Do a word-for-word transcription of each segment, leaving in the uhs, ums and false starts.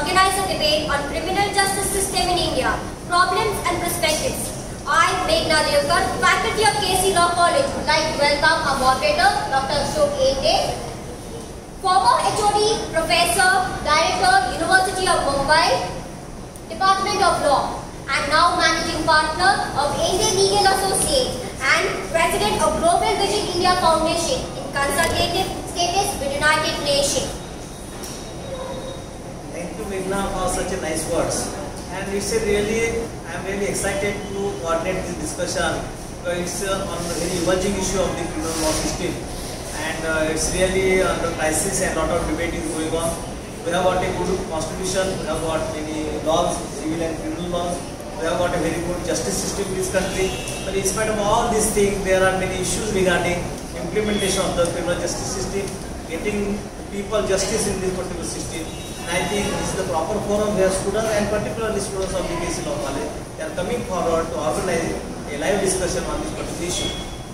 organize a debate on criminal justice system in India, problems and perspectives. I, Meghna Devkar, faculty of K C Law College, would like to welcome our moderator, Doctor Ashok Ende, former H O D, Professor, Director, University of Mumbai, Department of Law, and now Managing Partner of Ende Legal Associates and President of Global Vision India Foundation in consultative status with United Nations. Thank you, Meghna, for such a nice words. And it's a really, I am really excited to coordinate this discussion because it's uh, on the very emerging issue of the criminal law system, and uh, it's really under crisis and a lot of debate is going on. We have got a good constitution, we have got many laws, civil and criminal laws, we have got a very good justice system in this country. But in spite of all these things, there are many issues regarding implementation of the criminal justice system, getting people justice in this particular system. And I think this is the proper forum where students, and particularly students of the K C Law College, they are coming forward to organize a live discussion on this particular issue.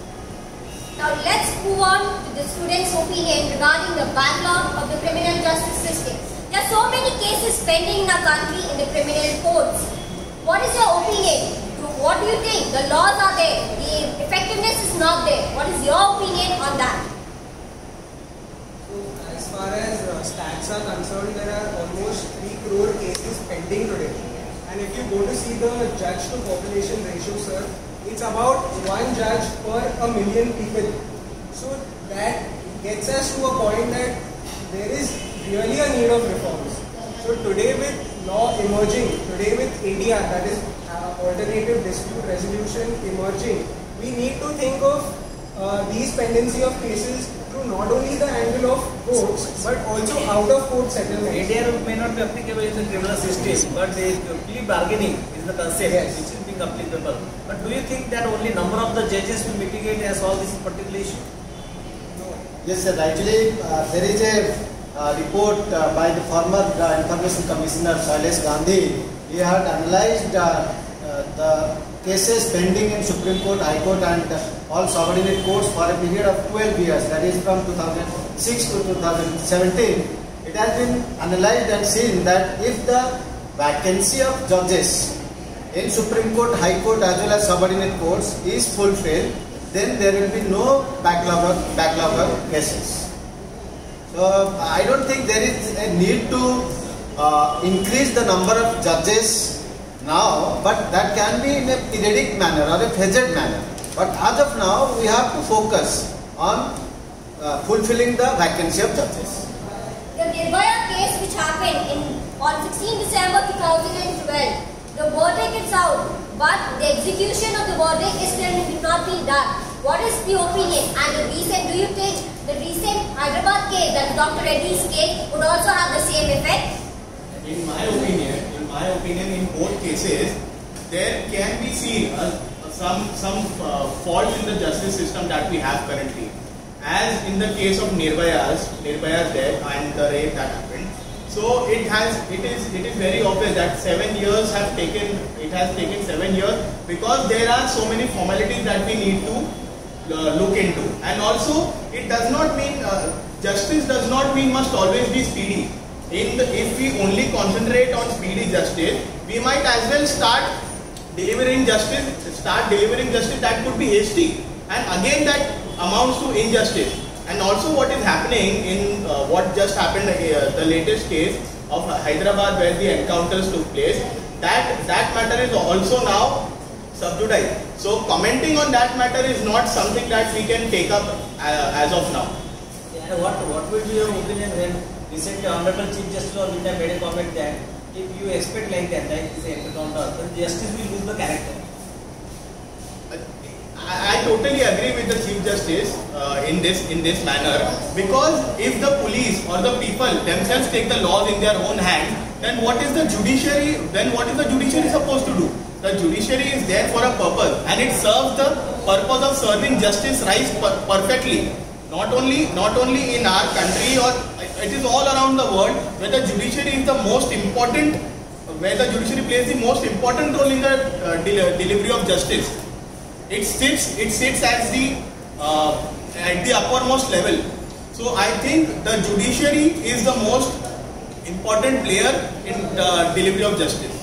Now let's move on to the students' opinion regarding the backlog of the criminal justice system. There are so many cases pending in our country in the criminal courts. What is your opinion? What do you think? The laws are there, the effectiveness is not there. What is your opinion on that? So, as far as uh, stats are concerned, there are almost three crore cases pending today. And if you go to see the judge to population ratio, sir, it's about one judge per a million people. So that gets us to a point that there is really a need of reforms. So today with law emerging, today with A D R, that is uh, alternative dispute resolution emerging, we need to think of uh, these pendency of cases through not only the angle of courts but also out of court settlements. A D R may not be applicable in the criminal system, but the plea bargaining is the concept, yes, which is being applicable. But do you think that only number of the judges will mitigate and solve this particular issue? No. Yes, sir. Actually, uh, there is a uh, report uh, by the former uh, Information Commissioner Shailesh Gandhi. He had analyzed uh, uh, the cases pending in Supreme Court, High Court and uh, all subordinate courts for a period of twelve years, that is from two thousand six to two thousand seventeen. It has been analyzed and seen that if the vacancy of judges in Supreme Court, High Court as well as subordinate courts is fulfilled, then there will be no backlog of, backlog of cases. So I don't think there is a need to uh, increase the number of judges now, but that can be in a periodic manner or a phased manner. But as of now, we have to focus on uh, fulfilling the vacancy of judges. The Nirbhaya case which happened in, on sixteenth December two thousand twelve, the verdict is out, but the execution of the verdict is still not being done. What is the opinion? And the recent, do you think the recent Hyderabad case, that Doctor Reddy's case, would also have the same effect? In my opinion, in my opinion, in both cases, there can be seen uh, some some uh, faults in the justice system that we have currently. As in the case of Nirbhaya's, Nirbhaya's death and the rape that happened. So it has, it is, it is very obvious that seven years have taken, it has taken seven years because there are so many formalities that we need to uh, look into. And also, it does not mean, uh, justice does not mean must always be speedy. In the, if we only concentrate on speedy justice, we might as well start delivering justice, start delivering justice that could be hasty. And again that amounts to injustice. And also what is happening in uh, what just happened, uh, the latest case of Hyderabad where the encounters took place, that, that matter is also now sub judice. So commenting on that matter is not something that we can take up uh, as of now. Yeah, what, what will be your opinion when recently Honorable Chief Justice of India made a comment that if you expect like that, like this encounter, then justice will lose the character? I, I totally agree with the Chief Justice uh, in this in this manner, because if the police or the people themselves take the laws in their own hands, then what is the judiciary? Then what is the judiciary supposed to do? The judiciary is there for a purpose, and it serves the purpose of serving justice right per perfectly. Not only not only in our country, or it is all around the world where the judiciary is the most important, where the judiciary plays the most important role in the uh, del delivery of justice. It sits, it sits as the uh, at the uppermost level. So I think the judiciary is the most important player in uh, delivery of justice.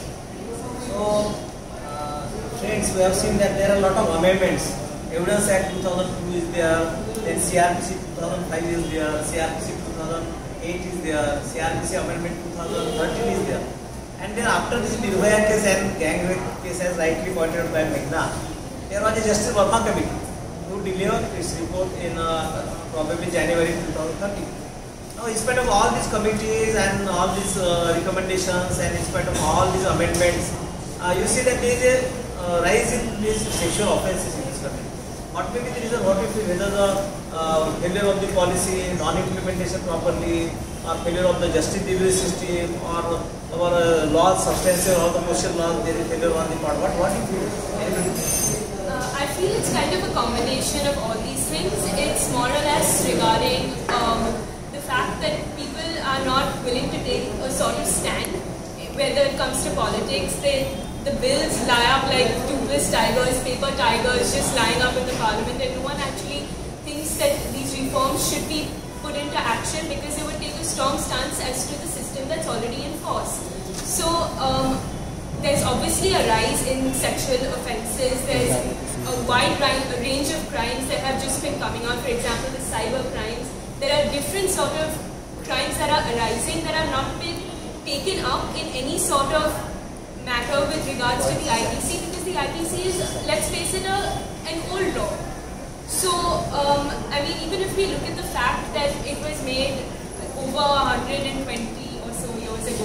So, uh, friends, we have seen that there are a lot of amendments. Evidence Act two thousand two is there, then C R P C two thousand five is there, C R P C two thousand eight is there, C R P C Amendment two thousand thirteen is there. And then after this Nirbhaya case and gang rape case, as rightly pointed out by Meghna, there was a Justice Verma Committee who delivered its report in uh, probably January two thousand thirteen. Now, in spite of all these committees and all these uh, recommendations and in spite of all these amendments, uh, you see that there is a uh, rise in these sexual offences in this country. What may be the reason? What if whether the uh, failure of the policy, non-implementation properly, or failure of the justice delivery system, or our uh, laws, substantive or the social laws, there is failure on the part. What what do you feel? Uh, I feel it's kind of a combination of all these things. It's more or less regarding um, the fact that people are not willing to take a sort of stand, whether it comes to politics. They, the bills lie up like toothless tigers, paper tigers just lying up in the parliament, and no one actually thinks that these reforms should be put into action because they would take a strong stance as to the system that's already in force. So um, there's obviously a rise in sexual offences. There's a wide range of crimes that have just been coming out. For example, the cyber crimes. There are different sort of crimes that are arising that have not been taken up in any sort of matter with regards to the I P C, because the I P C is, let's face it, a, an old law. So, um, I mean, even if we look at the fact that it was made over one hundred twenty or so years ago,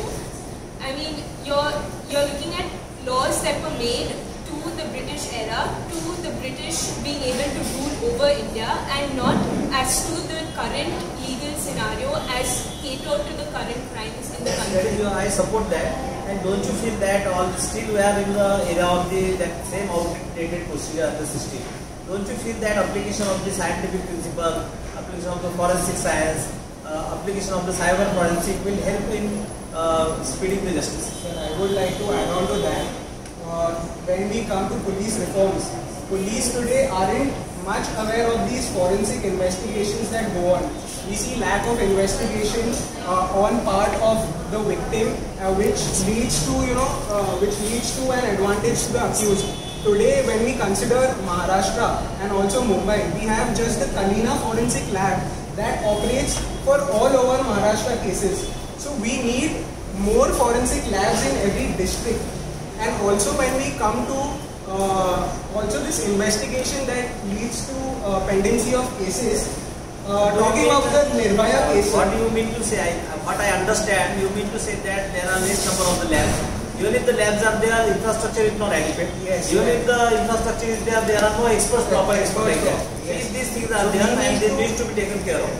I mean, you're, you're looking at laws that were made to the British era, to the British being able to rule over India, and not as to the current legal scenario as catered to the current crimes in the country. That is, I support that. And don't you feel that all still we are in the era of the that same outdated procedure of the system? Don't you feel that application of the scientific principle, application of the forensic science, uh, application of the cyber forensic will help in uh, speeding the justice? Sir, I would like to add on to that. Uh, when we come to police reforms, police today aren't much aware of these forensic investigations that go on. We see lack of investigation uh, on part of the victim, uh, which leads to you know, uh, which leads to an advantage to the accused. Today, when we consider Maharashtra and also Mumbai, we have just the Kalina Forensic Lab that operates for all over Maharashtra cases. So we need more forensic labs in every district. And also when we come to uh, also this investigation that leads to uh, pendency of cases, uh, talking of the Nirbhaya case. What do you mean to say? I, what I understand, you mean to say that there are less number of the labs. Even if the labs are there, infrastructure is not adequate. Yes. Even if the infrastructure is there, there are no experts, proper experts like that. Yes. If these things are there and they need to be taken care of.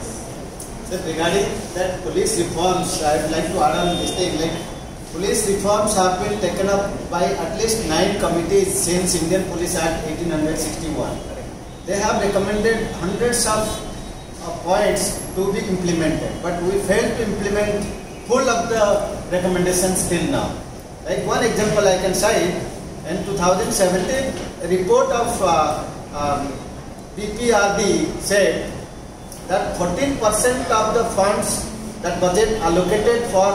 So regarding that police reforms, I would like to add on this thing. Like police reforms have been taken up by at least nine committees since Indian Police Act eighteen sixty-one. They have recommended hundreds of uh, points to be implemented, but we failed to implement full of the recommendations till now. Like one example I can cite, in two thousand seventeen, a report of uh, um, B P R D said that fourteen percent of the funds that budget allocated for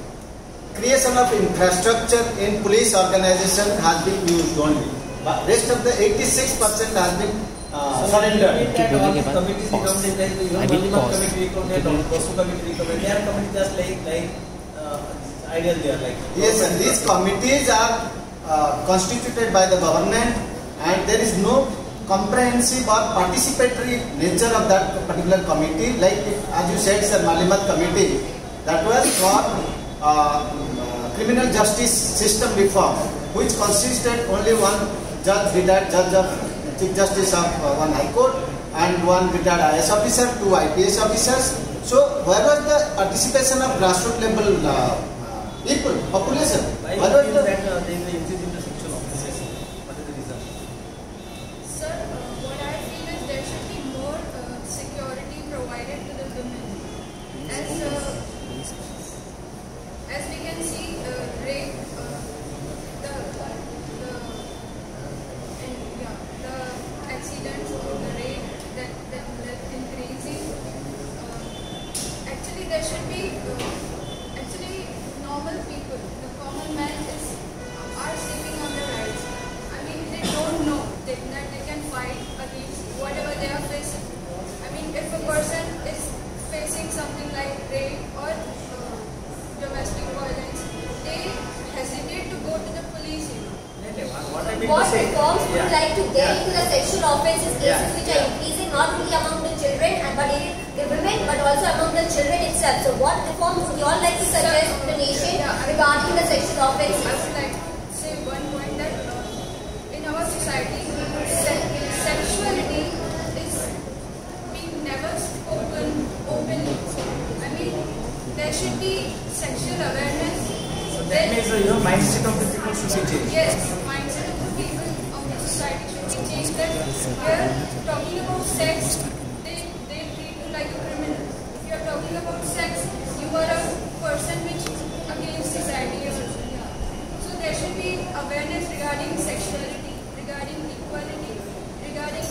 creation of infrastructure in police organization has been used only. But rest of the eighty-six percent has been uh, surrendered. That all the committees recommended, like the Parliament committee recommended, Kosu committee recommended, they are committees just like like uh, ideal they are like. Yes, and these committees are uh, constituted by the government, and there is no comprehensive or participatory nature of that particular committee. Like if, as you said, sir, Malimat committee, that was for uh, uh, criminal justice system reform, which consisted only one judge, retired judge of Chief Justice of uh, one High Court, and one retired I A S officer, two I P S officers. So where was the participation of grassroots level uh, people, population? Why Where do you was think the that uh, there is an increase in the sexual offences? What is the reason? Sir, uh, what I feel is there should be more uh, security provided to the women. As uh, as we can see, uh, rape, uh, the the and yeah, the accidents or the rape that that left increasing. Uh, actually, there should be uh, actually normal man is are sleeping on their rights. I mean, they don't know that, that they can fight against whatever they are facing. I mean, if a person is facing something like rape or uh, domestic violence, they hesitate to go to the police. You know. What I mean What to say, reforms would you yeah. like to get Yeah. into the sexual offences cases Yeah. which Yeah. are increasing not only among the children and but in the women but also among the children itself? So what reforms would you all like to suggest to the nation Yeah, I- regarding the sexual I offences? would like to say one point that uh, in our society, se- sexuality is being never spoken openly. I mean, there should be sexual awareness. So that means uh, your mindset of the people should be changed. Yes, mindset of the people of the society should be changed. That here talking about sex, they they treat you like a criminal. If you are talking about sex, you are a person which against society. So there should be awareness regarding sexuality, regarding equality, regarding.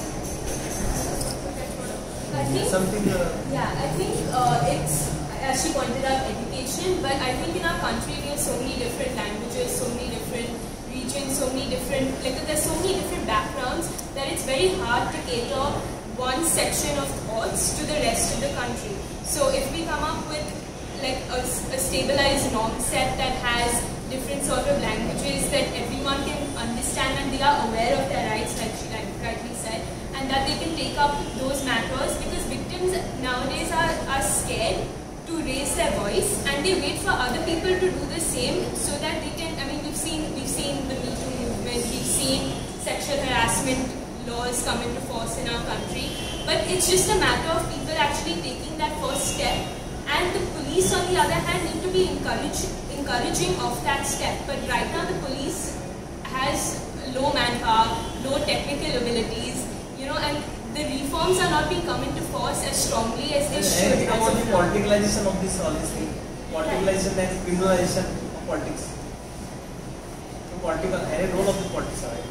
I think, Something. Uh, yeah, I think uh, it's, as she pointed out, education, but I think in our country we have so many different languages, so many different regions, so many different, like there's so many different backgrounds that it's very hard to cater one section of thoughts to the rest of the country. So if we come up with like a, a stabilized norm set that has different sort of languages that everyone can understand and they are aware of their rights, like she like rightly said, and that they can take up those matters, because victims nowadays are, are scared to raise their voice and they wait for other people to do the same so that they can, I mean, we've seen, we've seen the Me Too movement, we've seen sexual harassment laws come into force in our country, but it's just a matter of people actually taking that first step, and the police on the other hand need to be encouraged, encouraging of that step. But right now the police has low manpower, low technical abilities, you know, and the reforms are not being come into force as strongly as they should. anything about the politicalization of this all this thing, politicalization and criminalization of politics. So political, any role of the politics, right?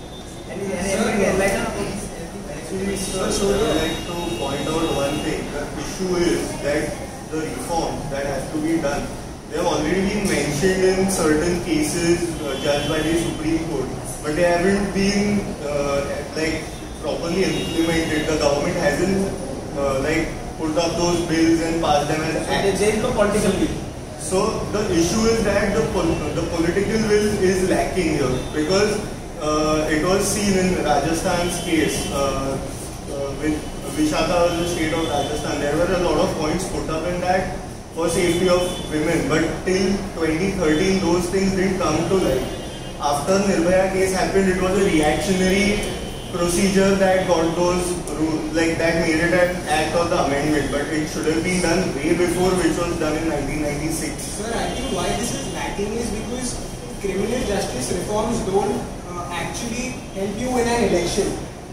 Any any anything enlightened about this? Actually, sir, I would like to point out one thing. The issue is that the reforms that have to be done, they have already been mentioned in certain cases uh, judged by the Supreme Court, but they haven't been uh, like properly implemented. The government hasn't uh, like put up those bills and passed them as So acts. there is no political will. So the issue is that the pol the political will is lacking here, because uh, it was seen in Rajasthan's case uh, uh, with Vishaka was the state of Rajasthan. There were a lot of points put up in that for safety of women, but till twenty thirteen those things didn't come to light. After Nirbhaya case happened, it was a reactionary procedure that got those rules, like that made it an act of the amendment, but it should have been done way before, which was done in nineteen ninety-six. Sir, I think why this is lacking is because criminal justice reforms don't uh, actually help you in an election.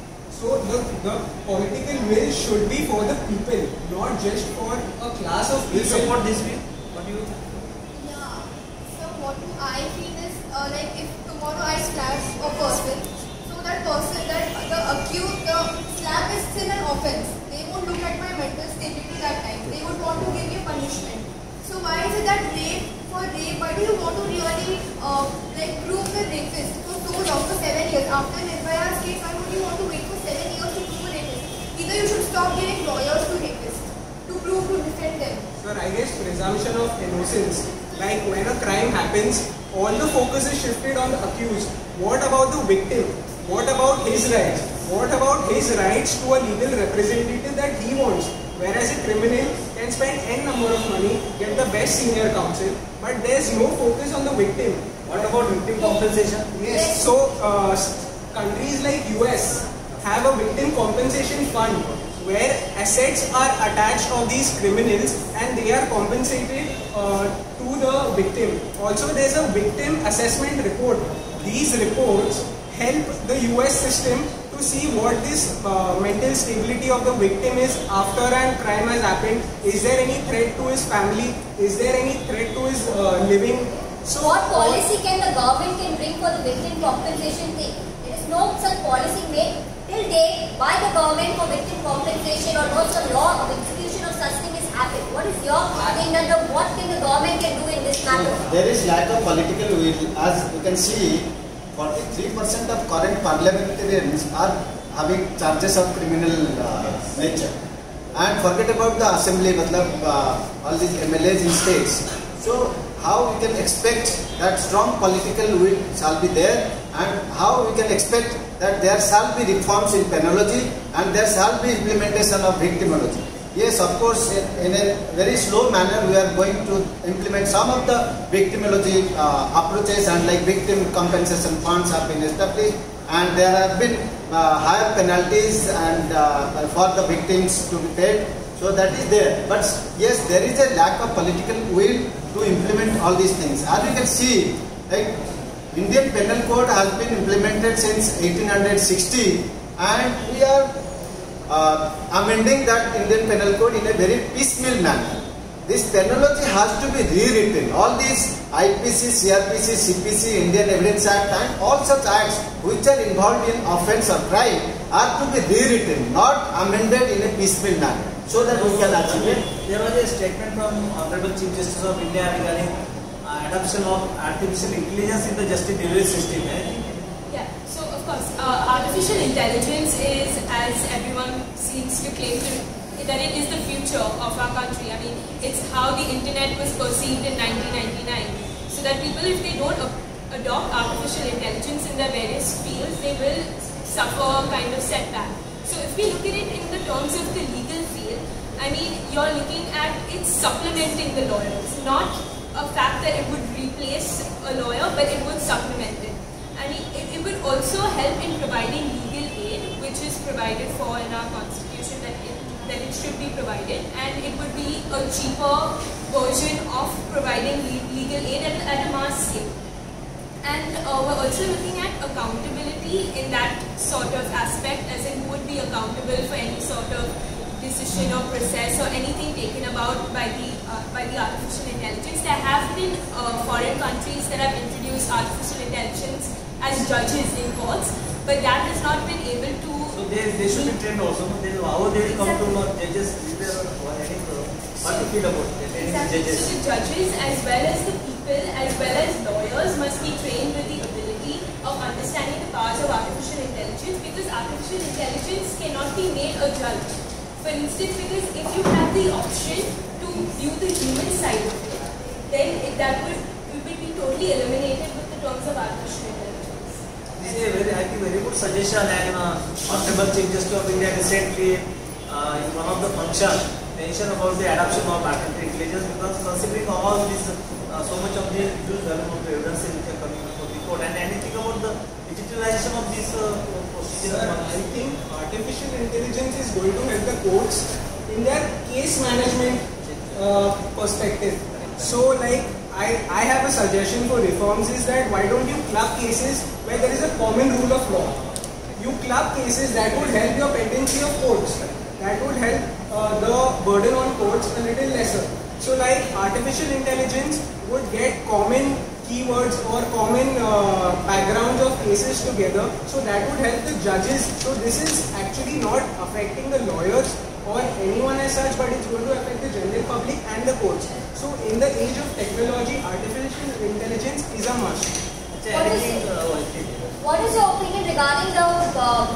So the, the political will should be for the people, not just for a class of Will you people. support this bill? What do you? Yeah. So what do I feel is uh, like if tomorrow I slap a person, so that person, that the accused, the slap is still an offense. They won't look at my mental stability that time. They would want to give me punishment. So why is it that rape for rape? Why do you want to really uh, like prove the rapist for so long, for seven years after Nirbhaya's case? Why would you want to wait for seven years to prove a rapist? Either you should stop giving lawyers to rapists to prove to defend them. Sir, I guess presumption of innocence. Like when a crime happens, all the focus is shifted on the accused. What about the victim? What about his rights? What about his rights to a legal representative that he wants? Whereas a criminal can spend n number of money, get the best senior counsel, but there's no focus on the victim. What about victim compensation? Yes. So uh, countries like U S have a victim compensation fund where assets are attached of these criminals and they are compensated uh, to the victim. Also, there's a victim assessment report. These reports help the U S system to see what this uh, mental stability of the victim is after a crime has happened. Is there any threat to his family? Is there any threat to his uh, living? So what policy can the government can bring for the victim compensation thing? There is no such policy made till date by the government for victim compensation, or no some law of execution of such thing is happen? What is your thing that the what can the government can do in this matter? There is lack of political will. As you can see, forty-three percent of current parliamentarians are having charges of criminal uh, nature. And forget about the assembly, matlab, uh, all these M L As in states. So how we can expect that strong political will shall be there, and how we can expect that there shall be reforms in penology and there shall be implementation of victimology. Yes, of course, in a very slow manner we are going to implement some of the victimology uh, approaches, and like victim compensation funds have been established, and there have been uh, higher penalties and uh, for the victims to be paid. So that is there. But yes, there is a lack of political will to implement all these things. As you can see, like Indian Penal Code has been implemented since eighteen sixty, and we are uh, amending that Indian Penal Code in a very piecemeal manner. This penology has to be rewritten. All these I P C, C R P C, C P C, Indian Evidence Act and all such acts which are involved in offence or crime are to be rewritten, not amended in a piecemeal manner, so that we can achieve it. There was a statement from Honorable Chief Justice of India regarding uh, adoption of artificial intelligence in the justice delivery system. Eh? Yeah, so of course, uh, artificial intelligence is, as everyone seems to claim to, that it is the future of our country. I mean, it's how the internet was perceived in nineteen ninety-nine. So that people, if they don't adopt artificial intelligence in their various fields, they will suffer a kind of setback. So if we look at it in the terms of the legal field, I mean, you're looking at it supplementing the lawyers, not a fact that it would replace a lawyer, but it would supplement it. I mean, it, it would also help in providing legal aid, which is provided for in our constitution, that it, that it should be provided, and it would be a cheaper version of providing legal aid at, at a mass scale. And uh, we're also looking at accountability in that sort of aspect, as in who would be accountable for any sort of decision or process or anything taken about by the uh, by the artificial intelligence. There have been uh, foreign countries that have introduced artificial intelligence as judges in courts, but that has not been able to. So they, they should be trained also. Then how they will come to know judges? Is there any what to feel about training judges? So the judges, as well as the people, as well as lawyers, must be trained with the ability of understanding the powers of artificial intelligence, because artificial intelligence cannot be made a judge. For instance, because if you have the option to view the human side of it, then it, that would, it would be totally eliminated with the terms of artificial intelligence. This is a very, I think, very good suggestion, and uh, Honorable Chief Justice of India recently, uh, in one of the functions, mentioned about the adoption of artificial intelligence, because considering all this, uh, so much of the huge volume of evidence which are coming for the court, and anything about the digitalization of this uh, procedure. Sir, I think artificial intelligence is going to help the courts in their case management uh, perspective. So, like, I, I have a suggestion for reforms is that why don't you club cases where there is a common rule of law? You club cases that would help your pendency of courts. That would help uh, the burden on courts a little lesser. So, like, artificial intelligence would get common keywords or common uh, backgrounds of cases together, so that would help the judges. So this is actually not affecting the lawyers or anyone as such, but it's going to affect the general public and the courts. So in the age of technology, artificial intelligence is a must. What is, what is your opinion regarding the uh,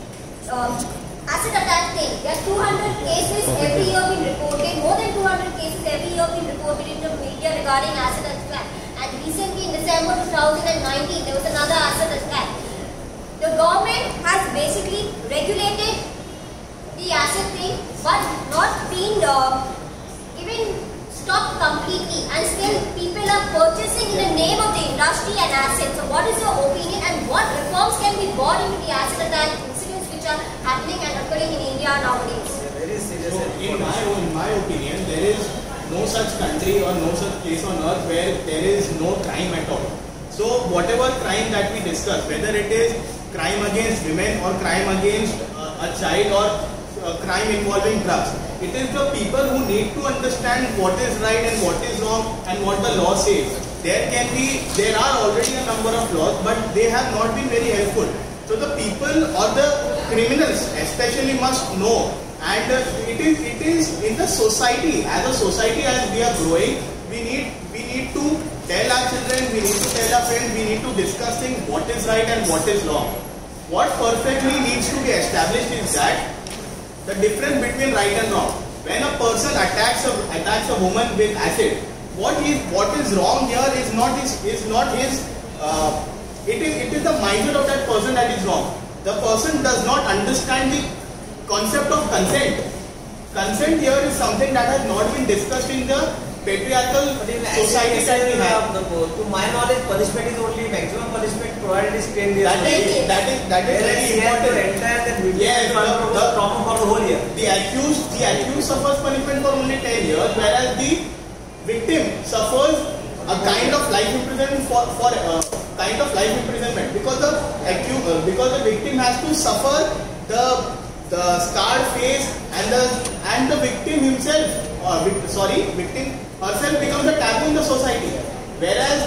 uh, asset attack thing? There are two hundred cases every year being reported, more than two hundred cases every year being reported in the media regarding asset attack. And recently in December two thousand nineteen, there was another asset attack. The government has basically regulated the asset thing, but not been uh, given stop completely, and still people are purchasing in the name of the industry and assets. So what is your opinion, and what reforms can be brought into the asset attack incidents which are happening and occurring in India nowadays? Very serious. So in my, in my opinion, there is no such country or no such place on earth where there is no crime at all. So whatever crime that we discuss, whether it is crime against women or crime against uh, a child or uh, crime involving drugs, it is the people who need to understand what is right and what is wrong and what the law says. There can be, there are already a number of laws, but they have not been very helpful. So the people or the criminals especially must know And uh, it is it is in the society, as a society, as we are growing, we need we need to tell our children, we need to tell our friends, we need to discuss things, what is right and what is wrong. What perfectly needs to be established is that the difference between right and wrong. When a person attacks a attacks a woman with acid, what is what is wrong here is not his is not his uh, it is it is the mindset of that person that is wrong. The person does not understand the concept of consent. Consent here is something that has not been discussed in the patriarchal society that we have. To my knowledge, punishment is only maximum punishment provided is ten years. That is that is that is very important. Entire that Yes, the, the trauma for the whole year. The accused the accused suffers punishment for only ten years, whereas the victim suffers a kind of life imprisonment for for uh, kind of life imprisonment because the accused uh, because the victim has to suffer the the scarred face and the and the victim himself or uh, sorry victim herself becomes a taboo in the society, whereas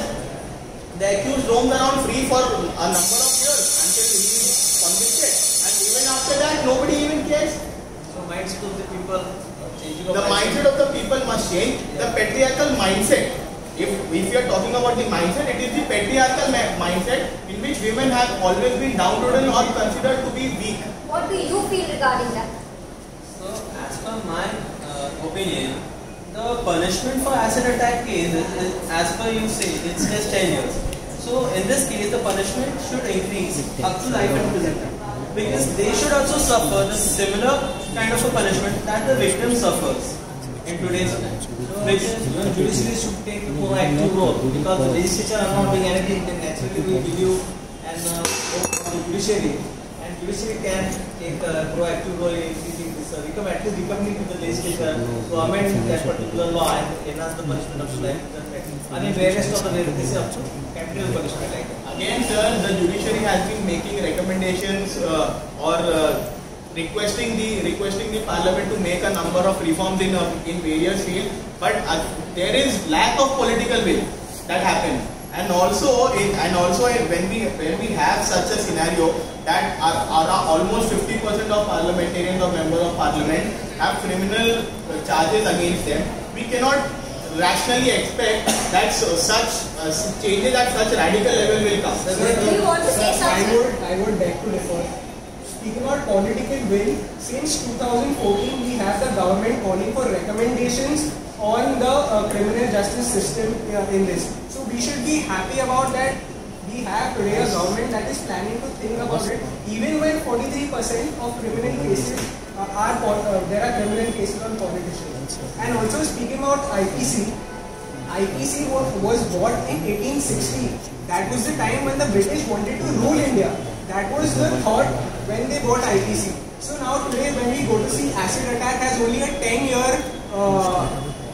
the accused roams around free for a number of years until he is convicted, and even after that nobody even cares. So mindset of the people changing. The mindset of the people must change. The patriarchal mindset. If if you are talking about the mindset, it is the patriarchal mindset in which women have always been downtrodden or considered to be weak. What do you feel regarding that? So, as per my uh, opinion, the punishment for acid attack case, is, is, as per you say, it's just ten years. So, in this case, the punishment should increase up to life imprisonment, because they should also suffer the similar kind of a punishment that the victim suffers in today's time. Because the judiciary should take a proactive role, because the legislature are not doing anything, then naturally we will give you and uh, the judiciary. Judiciary can take a proactive role in increasing this, uh, become at least becoming to the legislature to amend that particular law and enhance the punishment of life imprisonment. And in various of the this is up to capital punishment like that. Again, sir, the judiciary has been making recommendations uh, or uh, requesting the requesting the parliament to make a number of reforms in uh, in various fields, but uh, there is lack of political will that happens. And also, in, and also in, when we when we have such a scenario that are, are almost fifty percent of parliamentarians or members of parliament have criminal charges against them, we cannot rationally expect that so, such uh, changes at such radical level will come. Do you want to say I something? would I would beg to differ. Speaking about political will, since two thousand fourteen we have the government calling for recommendations on the uh, criminal justice system uh, in this. So we should be happy about that. We have today a government that is planning to think about it. Even when forty-three percent of criminal cases uh, are, uh, there are criminal cases on politicians. And also speaking about I P C, I P C was, was bought in eighteen sixty. That was the time when the British wanted to rule India. That was the thought when they bought I P C. So now today when we go to see acid attack has only a ten year uh,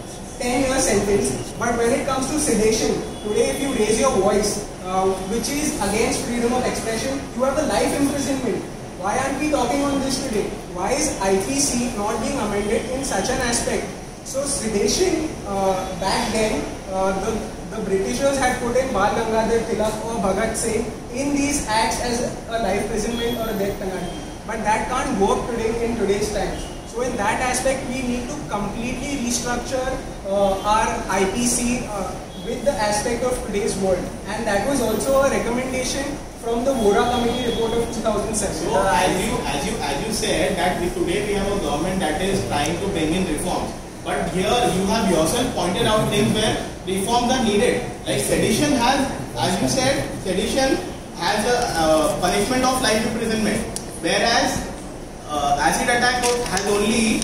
ten year sentence, but when it comes to sedation, today if you raise your voice, uh, which is against freedom of expression, you have a life imprisonment. Why aren't we talking on this today? Why is I P C not being amended in such an aspect? So sedation, uh, back then, uh, the, the Britishers had put in Bal Gangadhar Tilak or Bhagat Singh in these acts as a life imprisonment or a death penalty. But that can't work today in today's times. So in that aspect, we need to completely restructure uh, our I P C uh, with the aspect of today's world. And that was also a recommendation from the Vora Committee report of two thousand seven. So as you as you as you said that we, today we have a government that is trying to bring in reforms. But here you have yourself pointed out things where reforms are needed. Like sedition has, as you said, sedition has a uh, punishment of life imprisonment, whereas Uh, acid attack has only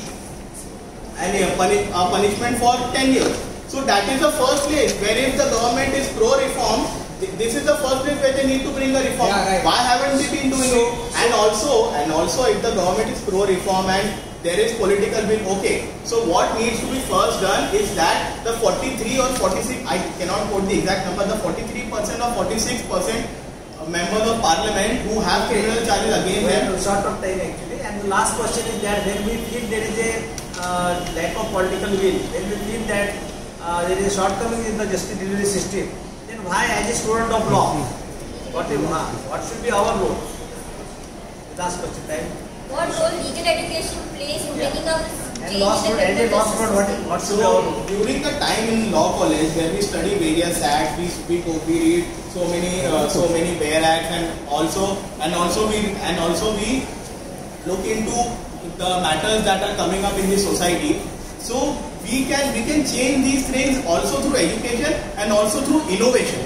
an, a, puni a punishment for ten years. So that is the first place where if the government is pro-reform, th this is the first place where they need to bring a reform. Yeah, right. Why haven't they been doing so, it? And also, and also if the government is pro-reform and there is political will, okay. So what needs to be first done is that the forty-three or forty-six, I cannot quote the exact number, the forty-three percent or forty-six percent members of parliament who have criminal charges against them. Short of time actually. And the last question is that when we feel there is a uh, lack of political will, when we feel that uh, there is a shortcoming in the justice delivery system, then why as a student of law, what, if, uh, what should be our role? Last question, time. What role legal education plays in Yeah. bringing about And change last in word, the and criminal last justice word, what, system? what should be our So during the time in law college where we study various acts, we speak, we read so many, uh, so many bare acts, and also, and also we, and also we look into the matters that are coming up in the society. So we can, we can change these things also through education and also through innovation.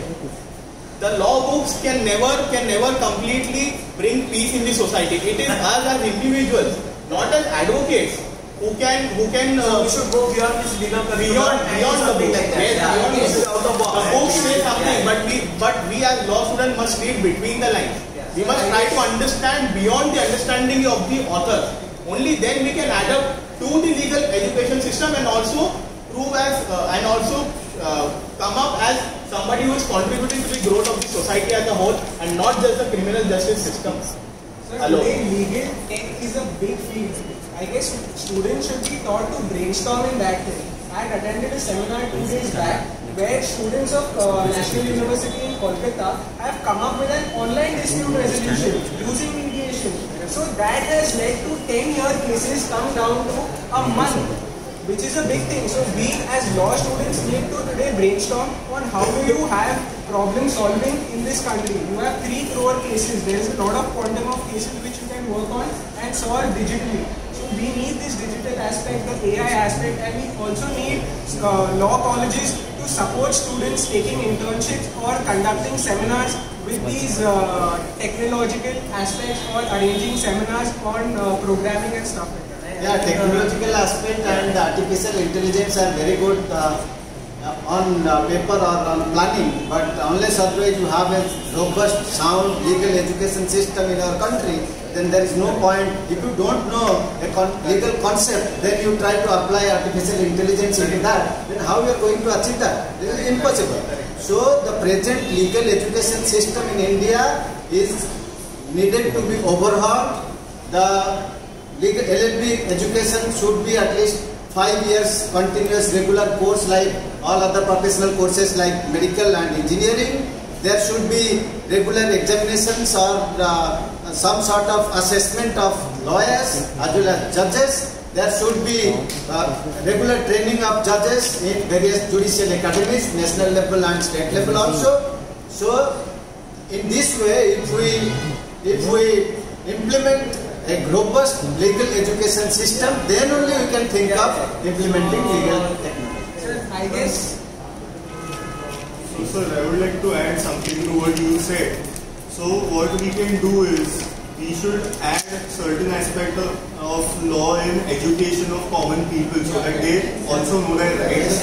The law books can never, can never completely bring peace in the society. It is us as individuals, not as advocates, who can, who can. Uh, we should go beyond this legal curriculum Beyond, and beyond the something book. like that. Yes, Yeah. beyond the This is book. out of box. The book say Yeah, something, yeah. but we, but we as law students must read between the lines. Yes. We must try to understand beyond the understanding of the author. Only then we can adapt to the legal education system and also prove as uh, and also uh, come up as somebody who is contributing to the growth of the society as a whole and not just the criminal justice system. Sir, Hello. today legal tech is a big field. I guess students should be taught to brainstorm in that thing. I had attended a seminar two days back where students of uh, National University in Kolkata have come up with an online dispute resolution using mediation. So that has led to ten year cases come down to a month, which is a big thing. So we as law students need to today brainstorm on how do you have problem solving in this country. You have three crore cases. There is a lot of quantum of cases which you can work on and solve digitally. So we need this digital aspect, the A I aspect, and we also need uh, law colleges to support students taking internships or conducting seminars with these uh, technological aspects or arranging seminars on uh, programming and stuff like that. Yeah, technological aspect and artificial intelligence are very good uh, uh, on uh, paper or on planning, but unless otherwise you have a robust, sound legal education system in our country, then there is no point. If you don't know a con legal concept, then you try to apply artificial intelligence into that, then how you are going to achieve that? This is impossible. So the present legal education system in India is needed to be overhauled. The legal L L B education should be at least five years continuous regular course like all other professional courses like medical and engineering. There should be regular examinations or uh, some sort of assessment of lawyers as well as judges. There should be uh, regular training of judges in various judicial academies, national level and state level also. So, in this way, if we if we implement a robust legal education system, then only we can think of implementing legal technology. Sir, I guess. So, sir, I would like to add something to what you said. So, what we can do is we should add certain aspect of, of law in education of common people so that they also know their rights.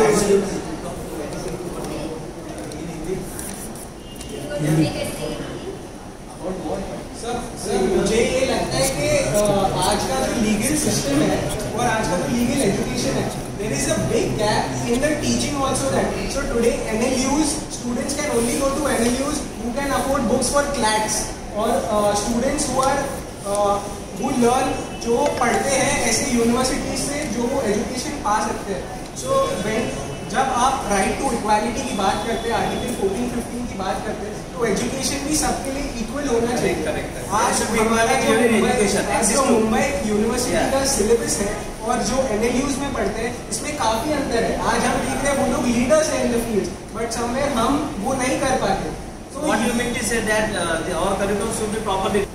Sir sir मुझे ये लगता है कि आज का जो legal system है और आज का जो लीगल एजुकेशन है, there is a big gap in the teaching also that. So today N L Us, students can only go to N L Us who can afford books for class, or uh, students who are uh, who learn, जो पढ़ते हैं ऐसे university से जो वो education पा सकते हैं. So when जब आप राइट टू इक्वालिटी की बात करते हैं, आर्टिकल फोर्टीन फिफ्टीन की बात करते हैं, तो एजुकेशन भी सबके लिए इक्वल होना चाहिए. आज हमारा जो मुंबई आज जो मुंबई यूनिवर्सिटी का सिलेबस है और जो N L Us में पढ़ते हैं, इसमें काफी अंतर है. आज हम देख रहे हैं वो लोग लीडर्स हैं in the field, but somewhere हम वो नहीं कर पाते. So what you mean to say that uh, the, our curriculum should be properly.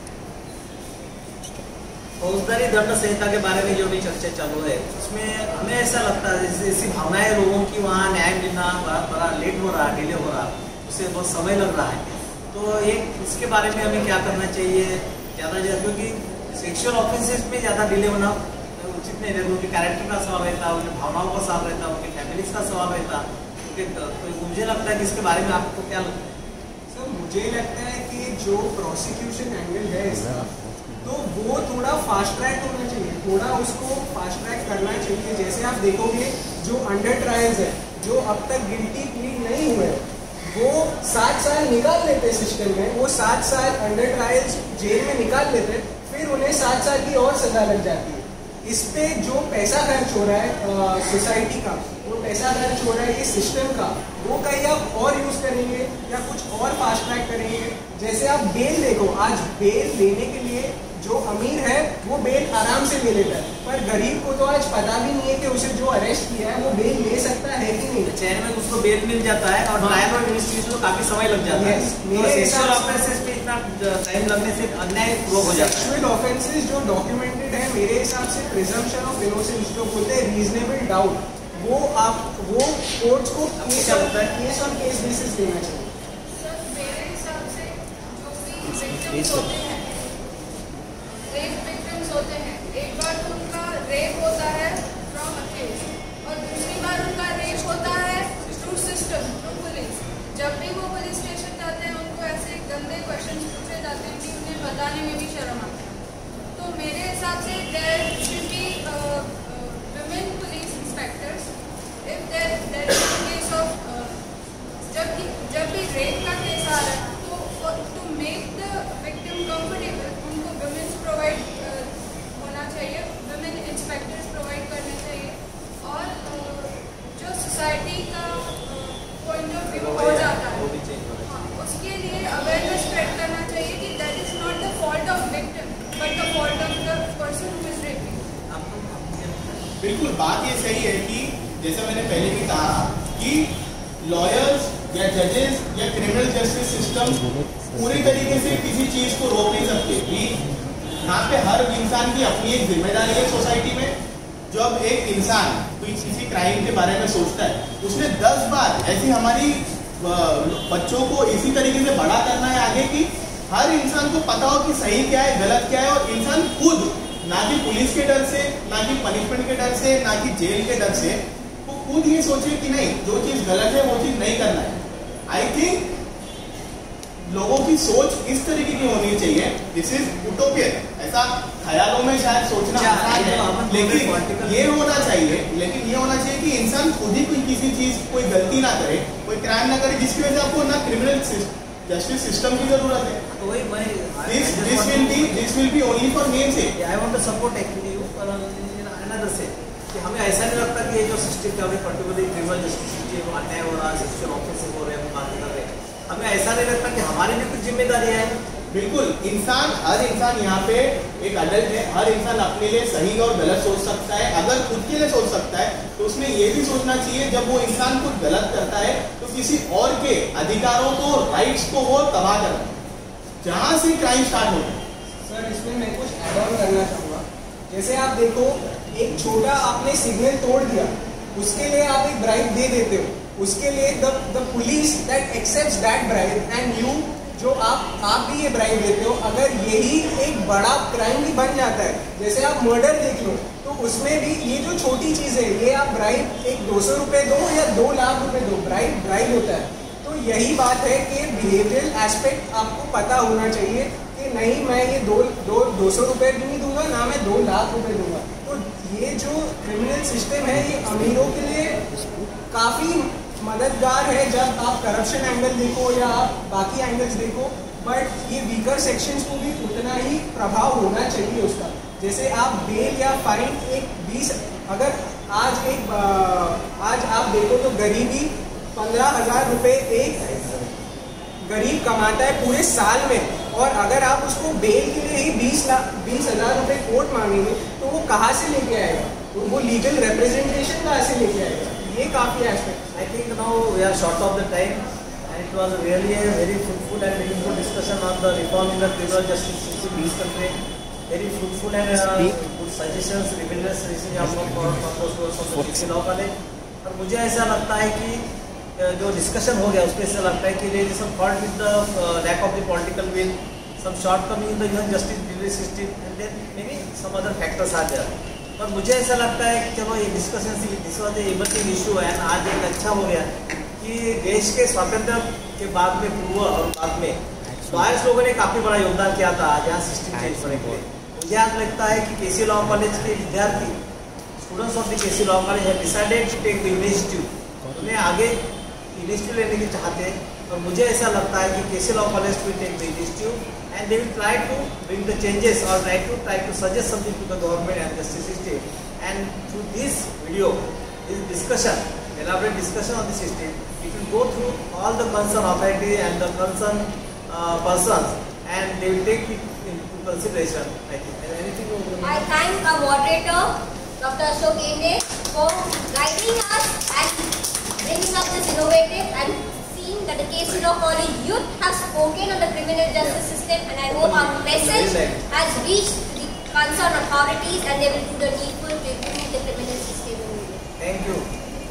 फौजदारी दंड संहिता के बारे में जो भी चर्चा चालू है, उसमें हमें ऐसा लगता है जैसे ऐसी भावनाएं लोगों की वहाँ न्याय मिलना बड़ा बड़ा लेट हो रहा है, डिले हो रहा है, उससे बहुत समय लग रहा है. तो एक इसके बारे में हमें क्या करना चाहिए ज़्यादा ज़्यादा, क्योंकि सेक्सुअल ऑफेंसेस में ज़्यादा डिले होना उचित नहीं रहता. उनके कैरेक्टर का सवाल रहता है, उनकी भावनाओं का सवाल रहता है, उनकी फैमिलीज का सवाल रहता है. तो मुझे लगता है कि इसके बारे में आपको क्या लगता है? सर मुझे लगता है कि जो प्रोसिक्यूशन एंगल है इसका, तो वो थोड़ा फास्ट ट्रैक होना चाहिए, थोड़ा उसको फास्ट ट्रैक करना चाहिए. जैसे आप देखोगे जो अंडर ट्रायल्स है, जो अब तक गिल्टी प्लीड नहीं हुए, वो सात साल निकाल लेते सिस्टम में, वो सात साल अंडर ट्रायल्स जेल में निकाल लेते, फिर उन्हें सात साल की और सजा लग जाती है. इस पे जो पैसा खर्च हो रहा है सोसाइटी का, वो पैसा खर्च हो रहा है ये सिस्टम का, वो कहीं आप और यूज करेंगे या कुछ और फास्ट ट्रैक करेंगे. जैसे आप बेल देखो, आज बेल लेने के लिए जो अमीर है वो बेल आराम से ले लेता है, पर गरीब को तो आज पता भी नहीं है कि उसे जो अरेस्ट किया है वो बेल ले सकता है कि नहीं। चैन में उसको बेल मिल जाता है और ट्रायल और इन्वेस्टिगेशन में काफी समय लग जाता है। मेरे सेक्सुअल ऑफेंसेस पे इतना टाइम लगने से अन्याय प्रूव हो जाता है। सेक्सुअल ऑफेंसेस जो डॉक्यूमेंटेड है, मेरे हिसाब से प्रिजम्पशन ऑफ इनोसेंस जो बोलते हैं रीजनेबल डाउट, वो आप वो कोर्ट्स को case on case on case basis देना चाहिए। सर मेरे हिसाब से जो भी विक्टिम्स होते हैं, रेप विक्टिम्स होते हैं, एक बार तो उनका रेप होता है फ्रॉम अक्यूज और दूसरी बार उनका रेप होता है थ्रू सिस्टम, थ्रू पुलिस। जब भी वो पुलिस स्टेशन जाते हैं उनको ऐसे गंदे क्वेश्चन पूछे जाते हैं कि उन्हें बताने में भी शर्म आती है। तो मेरे हिसाब से there should be women police inspectors if there there is a case of जब भी जब भी रेप का केस आ रहा है तो to make the victim comfortable उनको वुमेन्स प्रोवाइड होना चाहिए, वुमेन इंस्पेक्टर्स प्रोवाइड करने चाहिए। और uh, जो सोसाइटी का पॉइंट ऑफ व्यू हो जाता है, हाँ, उसके लिए अवेयरनेस स्प्रेड करना चाहिए कि that is not the fault of victim but the fault of the person who is raping. बिल्कुल बात ये सही है कि जैसा मैंने पहले भी कहा कि लॉयर्स या जजेस या क्रिमिनल जस्टिस सिस्टम पूरी तरीके से किसी चीज को रोक नहीं सकते कि यहाँ पे हर इंसान की अपनी एक जिम्मेदारी है सोसाइटी में। जब एक इंसान कोई किसी क्राइम के बारे में सोचता है, उसने दस बार ऐसी हमारी बच्चों को इसी तरीके से बड़ा करना है आगे कि हर इंसान को पता हो कि सही क्या है गलत क्या है, और इंसान खुद ना कि पुलिस के डर से, ना कि पनिशमेंट के डर से, ना कि जेल के डर से, वो खुद ये सोचे कि नहीं जो चीज गलत है वो चीज नहीं करना है। आई थिंक लोगों की सोच इस तरीके की होनी चाहिए। दिस इज यूटोपियन, ऐसा ख्यालों में शायद सोचना आसान है, लेकिन ये होना चाहिए लेकिन ये होना चाहिए कि इंसान खुद ही कोई किसी चीज कोई गलती ना करे, कोई क्राइम ना करे जिसकी वजह से आपको ना क्रिमिनल जस्टिस सिस्टम की जरूरत है। तो वही मैं this this will be this will be only for name से। I want to support actually you पर अनदर से कि हमें ऐसा नहीं लगता कि ये जो सिस्टम का अभी पर्टिकुलरली क्रिमिनल जस्टिस सिस्टम वो अन्याय हो रहा है, सेक्सुअल ऑफेंसेस हो रहे हैं, बात कर रहे हैं, हमें ऐसा नहीं लगता कि हमारी भी कुछ जिम्मेदारी है। बिल्कुल, इंसान हर इंसान यहाँ पे एक अडल्ट है, हर इंसान अपने लिए सही और गलत सोच सकता है। अगर खुद के लिए सोच सकता है तो उसने ये भी सोचना चाहिए जब वो इंसान कुछ गलत करता है तो किसी और के अधिकारों को, राइट्स को वो तबाह करता है, जहाँ से क्राइम स्टार्ट होता है। सर इसमें मैं कुछ ऐड ऑन करना चाहूँगा। जैसे आप देखो, एक छोटा आपने सिग्नल तोड़ दिया, उसके लिए आप एक ब्राइब दे देते हो, उसके लिए the the police that accepts that bribe and you जो आप आप भी ये ब्राइब देते हो, अगर यही एक बड़ा क्राइम भी बन जाता है, जैसे आप मर्डर देख लो तो उसमें भी ये जो छोटी चीज़ है, ये आप ब्राइब एक दो सौ रुपये दो या दो लाख रुपए दो, ब्राइब ब्राइब होता है। तो यही बात है कि बिहेवियरल एस्पेक्ट आपको पता होना चाहिए कि नहीं मैं ये दो दो दो सौ रुपये भी नहीं दूंगा, ना मैं दो लाख रुपए दूंगा। तो ये जो क्रिमिनल सिस्टम है ये अमीरों के लिए काफ़ी मददगार है जब आप करप्शन एंगल देखो या आप बाकी एंगल्स देखो, बट ये वीकर सेक्शंस को भी उतना ही प्रभाव होना चाहिए उसका। जैसे आप बेल या फाइन एक बीस, अगर आज एक आज आप देखो तो गरीबी पंद्रह हजार रुपये एक गरीब कमाता है पूरे साल में, और अगर आप उसको बेल के लिए ही बीस लाख बीस हजार रुपये कोर्ट मांगेंगे तो वो कहाँ से लेके आएगा, तो वो लीगल रिप्रेजेंटेशन कहाँ से लेके आएगा। ये काफ़ी aspect. I think now we are short of the time, and it was really a very fruitful and meaningful discussion on the reform in the criminal justice system in this country. Very fruitful and uh, good suggestions, rebellious suggestions हम लोग proposed from the K C law वाले। और मुझे ऐसा लगता है कि जो डिस्कशन हो गया उसमें ऐसा लगता है कि there is some fault with the uh, lack of the political will, some shortcoming in the human justice delivery system, and then maybe some other factors are there. पर मुझे ऐसा लगता है कि चलो ये discussion this was a emerging issue है, आज एक अच्छा हो गया कि देश के स्वातंत्र के बाद में पूर्व और बाद में बाईस लोगों ने काफ़ी बड़ा योगदान किया था आज यहाँ सिस्टम चेंज करने के लिए। मुझे आज लगता है कि केसी लॉ कॉलेज के विद्यार्थी, students of the KC law college have decided to take the initiative, उन्हें आगे इनिशिएटिव लेने की चाहते हैं। और मुझे ऐसा लगता है कि KC law college will take the initiative and they will try to bring the changes or try to try to suggest something to the government and justice system. And through this video, this discussion, elaborate discussion on the system, it will go through all the concerned authority and the concerned uh, persons, and they will take it into consideration, I think. Anything over I thank our moderator, Doctor Ashok Ende, for guiding us and bringing up this innovative and seeing that the K C Law College youth have spoken on the criminal justice system, and I hope our message has reached the concerned authorities and they will do the needful to improve the criminal system in India. Thank you.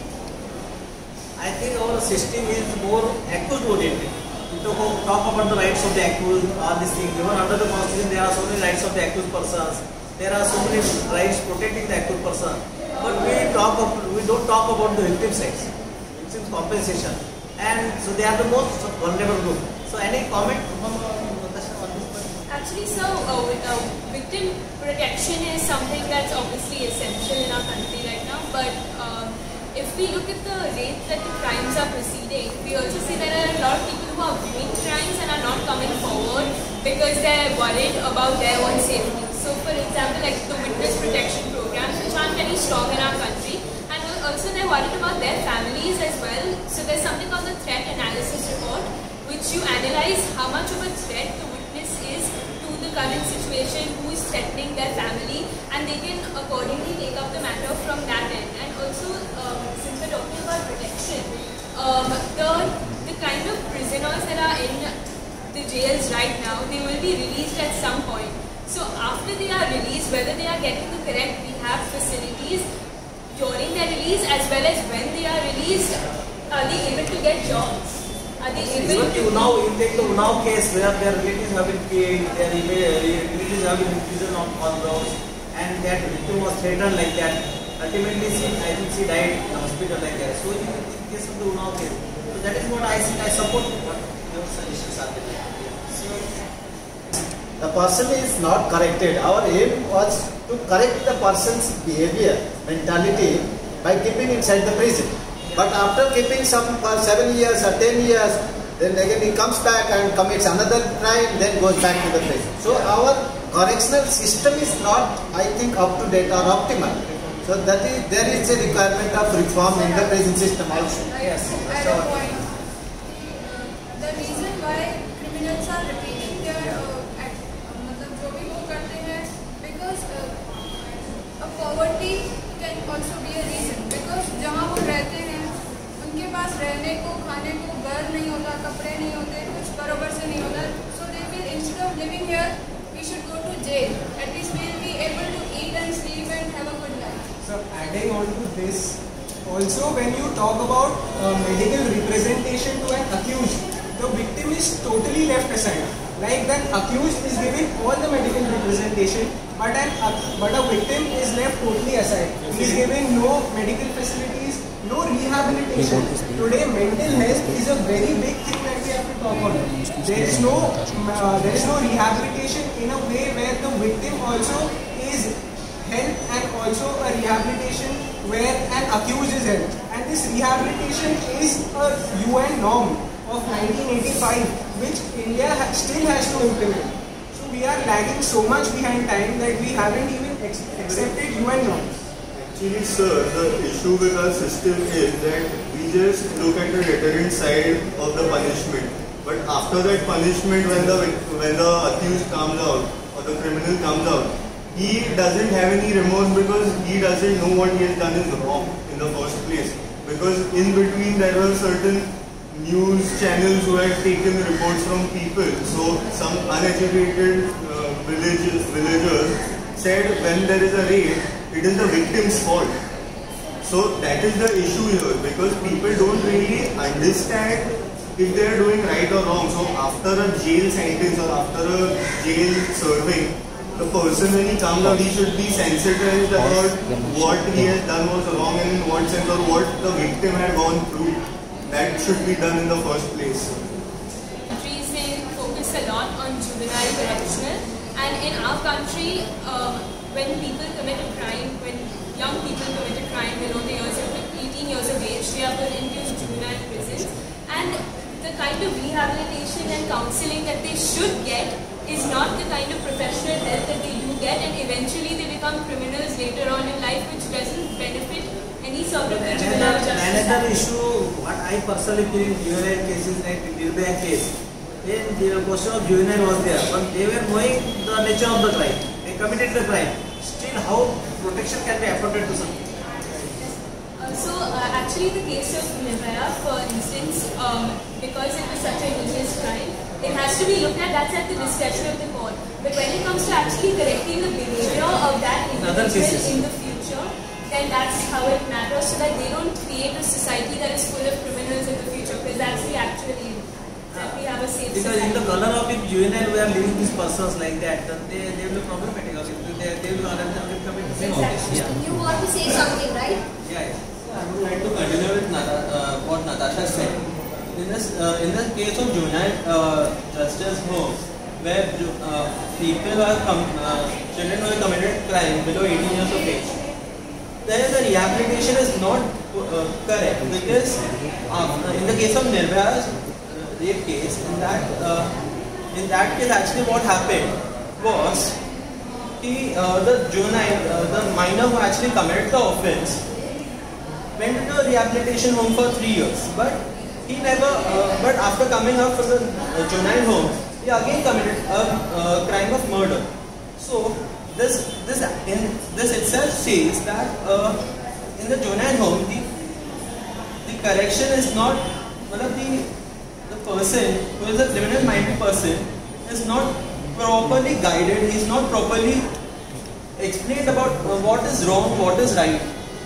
I think our system is more accused oriented. We talk, talk about the rights of the accused, all these things. Even under the constitution, there are so many rights of the accused persons. There are so many rights protecting the accused person. But we talk of, we don't talk about the victim rights, victim compensation, and so they are the most vulnerable group. So, any comment from Natasha on this point? Actually, so uh, with, uh, victim protection is something that's obviously essential in our country right now. But um, if we look at the rate that the crimes are proceeding, we also see there are a lot of people who are doing crimes and are not coming forward because they're worried about their own safety. So, for example, like the witness protection programs, which aren't very strong in our country, and also they're worried about their families as well. So, there's something called the threat analysis report, which you analyze how much of a threat the witness is to the current situation, who is threatening their family, and they can accordingly take up the matter from that end. And also, um, since we're talking about protection, um, the, the kind of prisoners that are in the jails right now, they will be released at some point. So after they are released, whether they are getting the correct rehab facilities during their release as well as when they are released, are they able to get jobs? Are they able to... Now, you take the Unnao case where their relatives have been killed, their relatives have been imprisoned on, on those, and that victim was threatened like that. Ultimately, she, I think she died in the hospital like that. So, in the case of the Unnao case, so that is what I think I support what your suggestions are there. The person is not corrected. Our aim was to correct the person's behavior, mentality by keeping inside the prison. But after keeping some for seven years or ten years, then again he comes back and commits another crime, then goes back to the prison. So our correctional system is not, I think, up to date or optimal. So that is, there is a requirement of reform in the prison system also. Yes. At a point, the reason why criminals are repeating their uh, because uh, a poverty can also be a reason, because जहाँ वो रहते हैं उनके पास रहने को, खाने को घर नहीं होता, कपड़े नहीं होते, कुछ बराबर से नहीं होता, so they feel instead of living here we should go to jail. At least we will be able to eat and sleep and have a good life. So adding on to this, also when you talk about uh, medical representation to an accused, the victim is totally left aside. Like that accused is given all the medical representation, but an but a victim is left totally aside. He is given no medical facilities, no rehabilitation. Today, mental health is a very big thing that we have to talk about. There is no uh, there is no rehabilitation in a way where the victim also is helped, and also a rehabilitation where an accused is helped. And this rehabilitation is a U N norm of nineteen eighty-five, which India ha still has to implement. So we are lagging so much behind time that we haven't even accepted U N norms. Actually, sir, the issue with our system is that we just look at the deterrent side of the punishment. But after that punishment, when the when the accused comes out or the criminal comes out, he doesn't have any remorse because he doesn't know what he has done is wrong in the first place. Because in between there were certain news channels who had taken reports from people. So some uneducated uh, villages, villagers said when there is a rape, it is the victim's fault. So that is the issue here, because people don't really understand if they are doing right or wrong. So after a jail sentence or after a jail serving, the person when he comes out, he should be sensitized about what he has done was wrong and in what sense, or what the victim had gone through. That should be done in the first place. Countries, they focus a lot on juvenile correctional, and in our country, um, when people commit a crime, when young people commit a crime below the years of eighteen years of age, they are put into juvenile prisons, and the kind of rehabilitation and counseling that they should get is not the kind of professional help that they do get, and eventually they become criminals later on in life, which doesn't benefit any sort of the juvenile justice. Another issue, what I personally feel in juvenile cases like the Nirbhaya case, when the question of juvenile was there, but they were knowing the nature of the crime, they committed the crime. Still, how protection can be afforded to some? Uh, so uh, actually the case of Nirbhaya, for instance, um, because it was such a heinous crime, it has to be looked at, that's at the discretion of the court. But when it comes to actually correcting the behavior of that individual in the future, then that's how it matters, so that they don't create a society that is full of criminals in the future, because that's the actual aim. That we have a safe because society. in the color of the juvenile, we are leaving these persons like that, then they, they will be problematic. They, they will commit the same offense. Yeah. You want to say something, right? Yeah, yeah. I would like to continue with Nata, uh, what Natasha said. In this, uh, in the case of juvenile uh, justice home, where uh, people are com uh, children who have committed crime below eighteen years of age, there the rehabilitation is not uh, correct, because uh, in the case of Nirbhaya's uh, rape case, in that uh, in that case actually what happened was he, uh, the juvenile, uh, the minor who actually committed the offence went to the rehabilitation home for three years, but he never, uh, but after coming out from the uh, juvenile home, he again committed a uh, crime of murder. So this this in this itself says that uh, in the juvenile home, the the correction is not, one of the the person who is a criminal minded person is not properly guided. He is not properly explained about uh, what is wrong, what is right.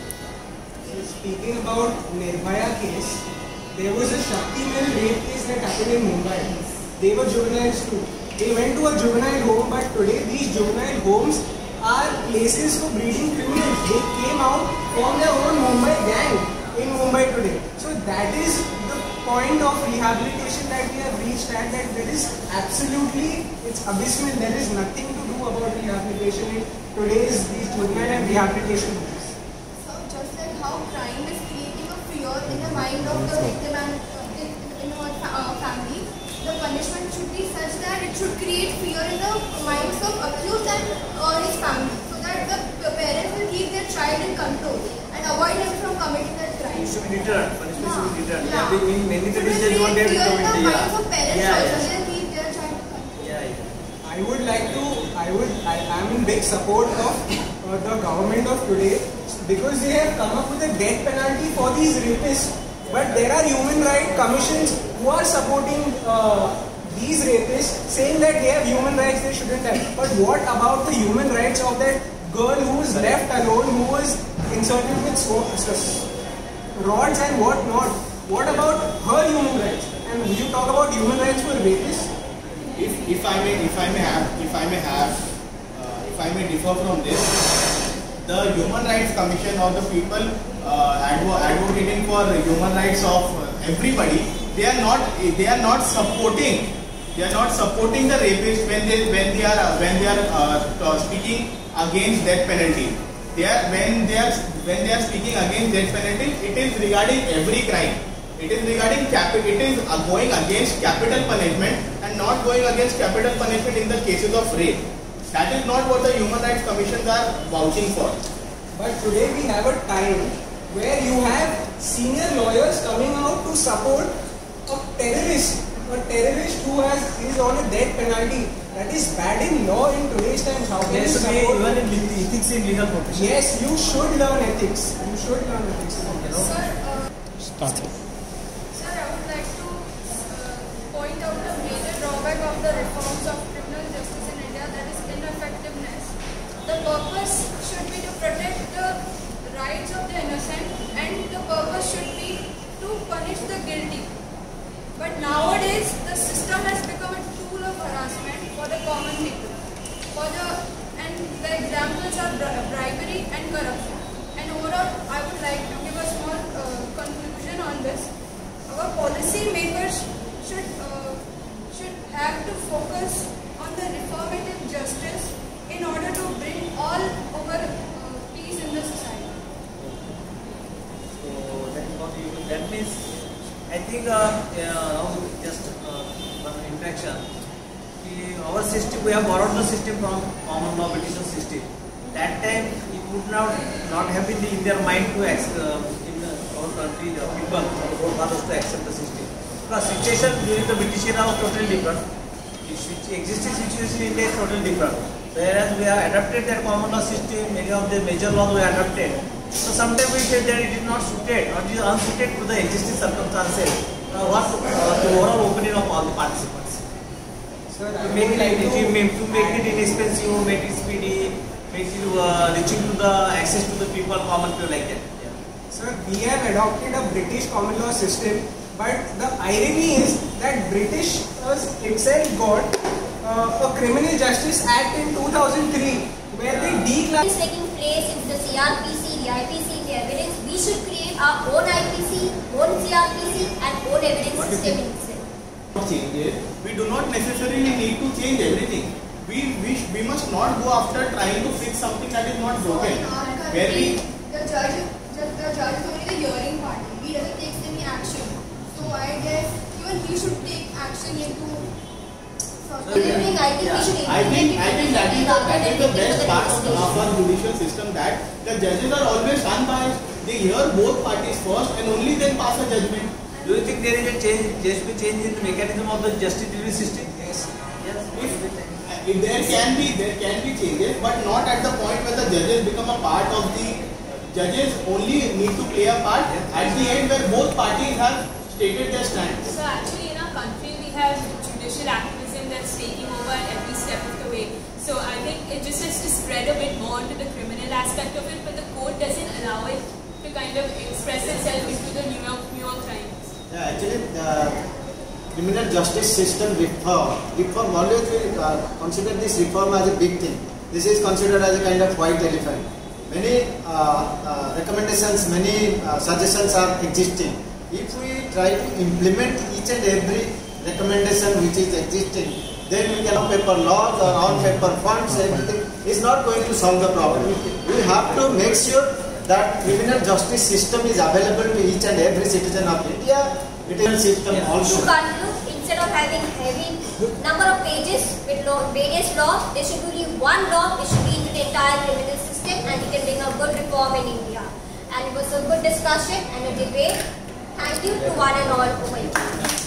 Speaking about Nirbhaya case, there was a Shakti-Mel rape case that happened in Mumbai. They were juveniles too. They went to a juvenile home, but today these juvenile homes are places for breeding criminals. They came out from their own Mumbai gang in Mumbai today. So that is the point of rehabilitation that we have reached at, that there is absolutely, it's abysmal. There is nothing to do about rehabilitation in today's these juvenile and rehabilitation homes. How crime is creating a fear in the mind of the victim and uh, in, in her fa uh, family, the punishment should be such that it should create fear in the minds of accused and uh, his family, so that the, the parents will keep their child in control and avoid him from committing that crime. It should be deterred. Punishment Yeah. should be deterred. Yeah. Yeah. In many Should cases, it they don't create dare to fear in commit the the minds of parents yeah. also, Yeah, they'll keep their child in control. yeah. yeah. I would like to, I would, I am in big support of uh, the government of today, because they have come up with a death penalty for these rapists. But there are human rights commissions who are supporting uh, these rapists, saying that they have human rights, they shouldn't have. But what about the human rights of that girl who was left alone, who was inserted with rods and what not? What about her human rights? And you talk about human rights for rapists? If, if I may, if I may have, if I may have, uh, if I may differ from this, the Human Rights Commission or the people uh, advo advocating for human rights of uh, everybody, they are not, they are not supporting, they are not supporting the rapists when they, when they are, uh, when they are uh, speaking against death penalty. They are, when they are, when they are speaking against death penalty, it is regarding every crime. It is regarding capital. It is uh, going against capital punishment and not going against capital punishment in the cases of rape. That is not what the Human Rights Commissions are vouching for. But today we have a time where you have senior lawyers coming out to support a terrorist, a terrorist who has is on a death penalty. That is bad in law in today's times. How can you Yes, support? even in ethics in legal profession. Yes, you should learn ethics. You should learn ethics. You know? Sir, uh, Start. sir, I would like to uh, point out the major drawback of the reforms of criminal justice in India, that is ineffectiveness. The purpose should be to protect the rights of the innocent, and the purpose should be to punish the guilty. But nowadays, the system has become a tool of harassment for the common people. For the and the examples are bri- bribery and corruption. And overall, I would like to give a small uh, conclusion on this. Our policy makers should uh, should have to focus on the reformative justice in order to bring all over uh, peace in the society. So that is what you, that means, I think uh, uh, now just uh, one interaction. The, our system, we have borrowed the system from common law British system. That time it would not not have been in their mind to accept, uh, in uh, our country the people who are to accept the system. Because situation during the British era was totally different. The existing situation in India is totally different. Whereas we have adapted that common law system, many of the major laws we adapted. So sometimes we say that it is not suited or it is unsuited to the existing circumstances. Uh, what uh, the overall opinion of all the participants? Sir, To I make would it, like to to make it inexpensive, make it speedy, make it uh, reaching to the access to the people, common people like that. Yeah. Sir, we have adopted a British common law system, but the irony is that British uh, itself got uh, a Criminal Justice Act in two thousand three, where they declassified. Is taking place in the C R P C, the I P C, the evidence. We should create our own I P C, own C R P C, and own evidence system in itself. Changes, we do not necessarily need to change everything. We, we, we must not go after trying to fix something that is not So broken. in our Where country, we, the judge, the, the judge is only the hearing party. He doesn't take any action. So I guess even he should take action into. So do you think I think we should I think implement I think it that is the, rather that than is the waiting best for part of, the, of legislation? our judicial system, that the judges are always unbiased. They hear both parties first and only then pass a judgment. Do you think there is a change, there should be change in the mechanism of the justice delivery system? Yes. Yes. If, if there can be there can be changes, but not at the point where the judges become a part of the judges only need to play a part at the end where both parties have stated their stand. So actually in our country we have judicial activism that's taking over at every step of the way. So I think it just has to spread a bit more into the criminal aspect of it, but the court doesn't allow it to kind of express itself into the newer, newer crimes. Yeah, actually, the criminal justice system reform, reform always we uh, consider this reform as a big thing. This is considered as a kind of white elephant. Many uh, uh, recommendations, many uh, suggestions are existing. If we try to implement each and every recommendation which is existing, then we can on paper laws or on paper funds, everything is not going to solve the problem. We have to make sure that criminal justice system is available to each and every citizen of India. Criminal system To also. conclude, instead of having heavy number of pages with law, various laws, there should be one law which should be in the entire criminal system, and it can bring a good reform in India. And it was a good discussion and a debate. Thank you to one and all over here.